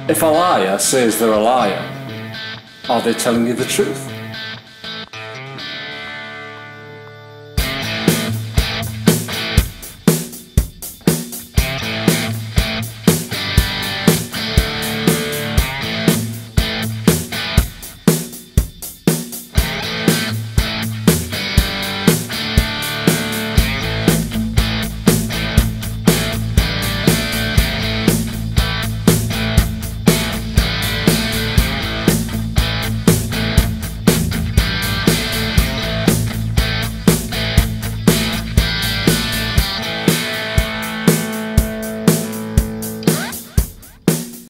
If a liar says they're a liar, are they telling you the truth?